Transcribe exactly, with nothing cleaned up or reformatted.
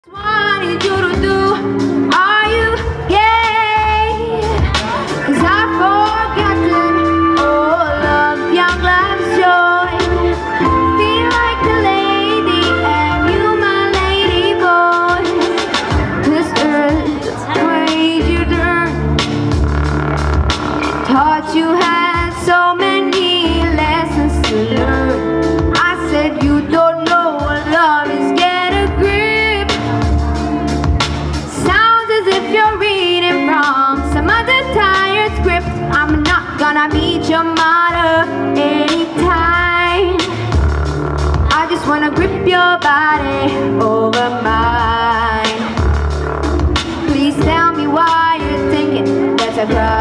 Wanted you to do, are you gay? 'Cause I've forgotten all of young love's joy. Feel like a lady and you my lady boy. This earth made you dirt, taught you had so many lessons to learn. I said you don't know what love is, get a grip. Sounds as if you're reading from some other tired script. I'm not gonna meet your mother anytime. I just wanna grip your body over mine. Please tell me why you're thinking that's a crime.